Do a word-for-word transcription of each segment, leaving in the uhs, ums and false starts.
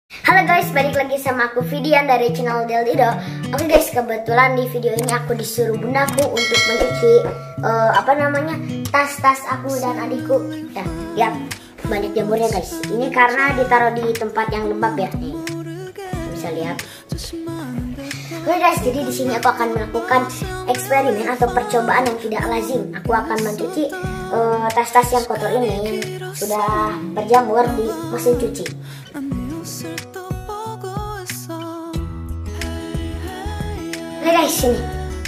Halo guys, balik lagi sama aku Vidian dari channel Deldido. Oke guys, kebetulan di video ini aku disuruh bundaku untuk mencuci uh, apa namanya tas-tas aku dan adikku. Ya, lihat banyak jamurnya guys. Ini karena ditaruh di tempat yang lembab ya. Nih, bisa lihat. Oke guys, jadi di sini aku akan melakukan eksperimen atau percobaan yang tidak lazim. Aku akan mencuci uh, tas-tas yang kotor ini yang sudah berjamur di mesin cuci. Oke guys, ini.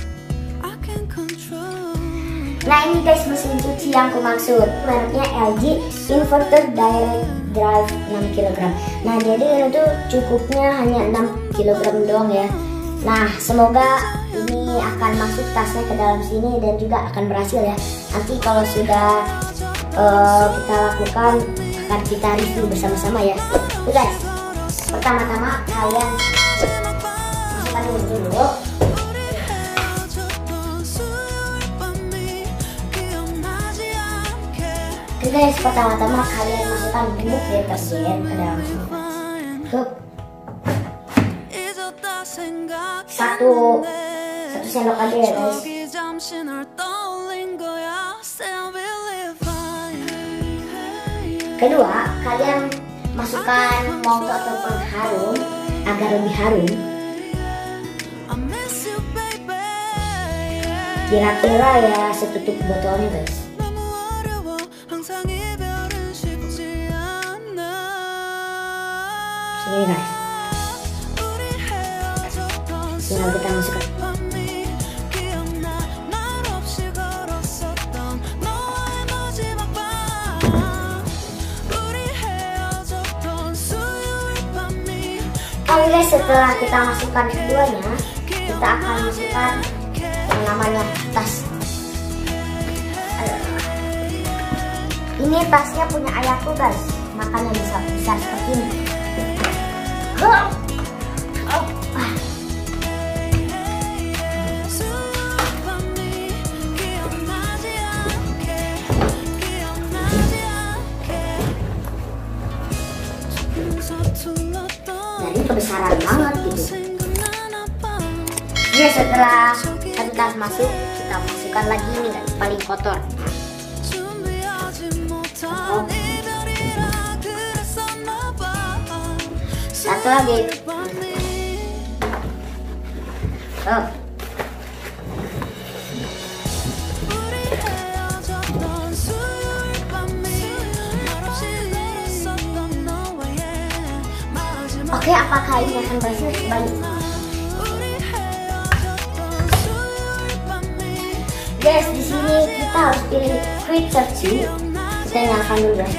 Nah ini guys mesin cuci yang aku maksud. Mereknya L G Inverter Direct Drive enam kilogram. Nah jadi itu cukupnya hanya enam kilogram doang ya. Nah semoga ini akan masuk tasnya ke dalam sini dan juga akan berhasil ya. Nanti kalau sudah uh, kita lakukan akan kita review bersama-sama ya. Oke guys, pertama-tama kalian masukkan dulu. Oke guys, pertama-tama kalian masukkan bubuk deterjen ke dalam sini. Hup. Satu satu sendok aja ya guys. Kedua, kalian masukkan monggo atau pengharum agar lebih harum. Kira-kira ya setutup botolnya guys. Ini guys, tinggal kita masukkan. Oke guys, setelah kita masukkan keduanya, kita akan masukkan yang namanya tas. Ini tasnya punya ayahku guys, makanya bisa besar seperti ini. Oh. Oh. Ah. Jadi kebesaran banget gitu. Ya setelah satu tas masuk, kita masukkan lagi ini guys, paling kotor. Oh. Satu lagi. Oh. Oke, apakah ini akan berhasil? Balik. Guys, di sini kita harus pilih quick search. Kita nyalakan dulu guys.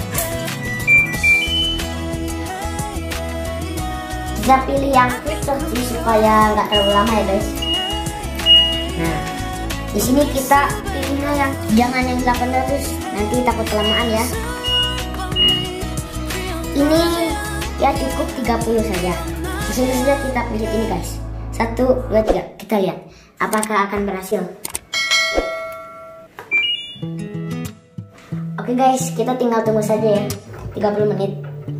Kita pilih yang quick search supaya nggak terlalu lama ya guys. Nah, di sini kita pilihnya yang jangan yang delapan ratus, nanti takut kelamaan ya. Nah, ini ya cukup tiga puluh saja. Langsung saja kita pilih ini guys. Satu, dua, tiga. Kita lihat apakah akan berhasil. Oke guys, kita tinggal tunggu saja ya tiga puluh menit.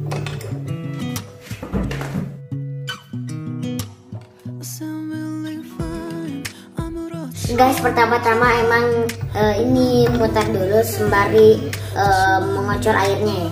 Guys, pertama-tama emang uh, ini mutar dulu sembari uh, mengocor airnya ya.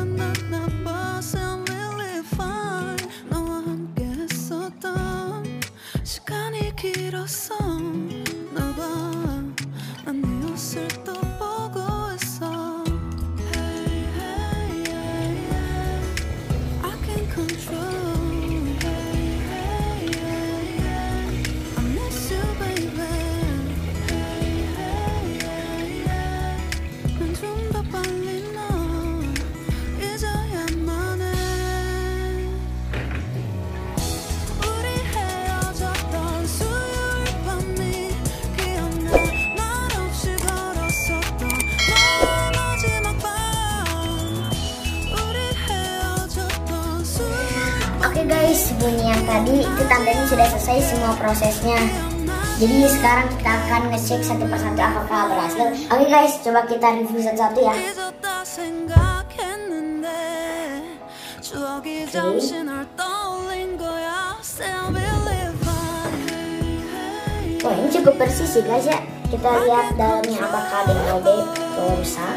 Oke guys, bunyi yang tadi itu tandanya sudah selesai semua prosesnya. Jadi sekarang kita akan ngecek satu persatu apakah berhasil. Oke guys, coba kita review satu-satu ya. Oh, ini cukup bersih sih guys ya. Kita lihat dalamnya apakah ada yang robek atau rusak.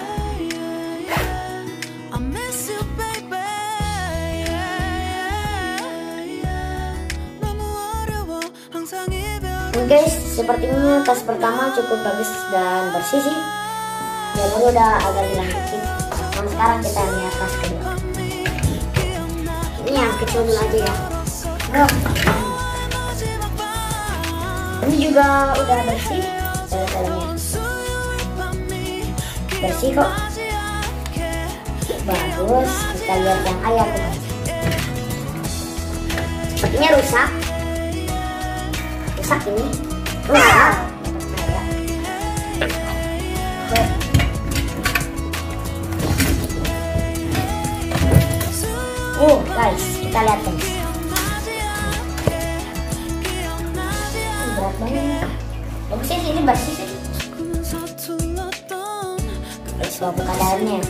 Oke guys, sepertinya tas pertama cukup bagus dan bersih sih. Jamur udah agak hilang dikit. Nah, sekarang kita lihat tas kedua. Ini yang kecil dulu aja ya. Bro. Ini juga udah bersih dalam-dalamnya. Bersih kok. Bagus. Kita lihat yang ayam. Sepertinya rusak. Rusak ini. Rusak. Oh guys, kita lihat guys. Berat banget. Bagus sih, ini bersih sih. Guys, coba buka dalamnya.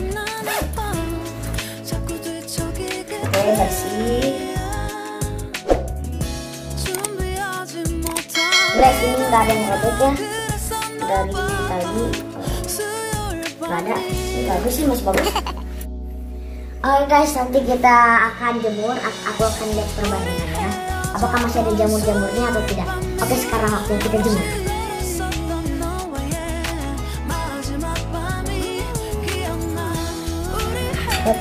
Oke, bersih. Guys, ini nggak ada yang robek ya. Dari tadi nggak ada. Ini bagus sih, masih bagus. Oke guys, nanti kita akan jemur. Aku akan lihat perbandingannya. Apakah masih ada jamur-jamurnya atau tidak. Oke, sekarang waktu kita jemur. Yep.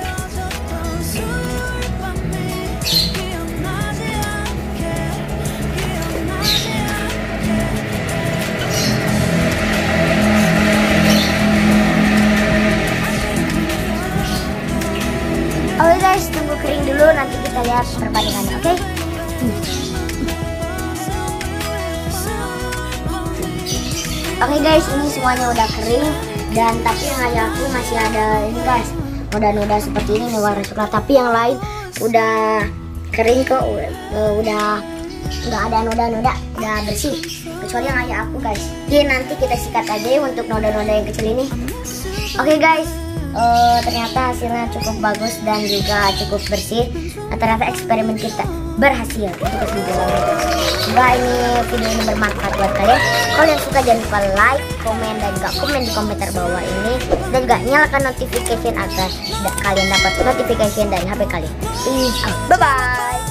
Oke guys, tunggu kering dulu, nanti kita lihat perbandingannya, oke? Okay? Oke okay guys, ini semuanya udah kering, dan tapi yang ayah aku masih ada ini guys, noda-noda seperti ini nih warna coklat, tapi yang lain udah kering kok, udah, udah nggak ada noda-noda, udah bersih, kecuali yang ayah aku guys. Oke, nanti kita sikat aja ya untuk noda-noda yang kecil ini. Oke okay guys. Uh, ternyata hasilnya cukup bagus dan juga cukup bersih. Nah, ternyata eksperimen kita berhasil. Kita semoga ini video ini bermanfaat buat kalian. Kalau yang suka jangan lupa like, komen, dan juga komen di komentar bawah ini. Dan juga nyalakan notification agar kalian dapat notification dari H P kalian. Bye bye.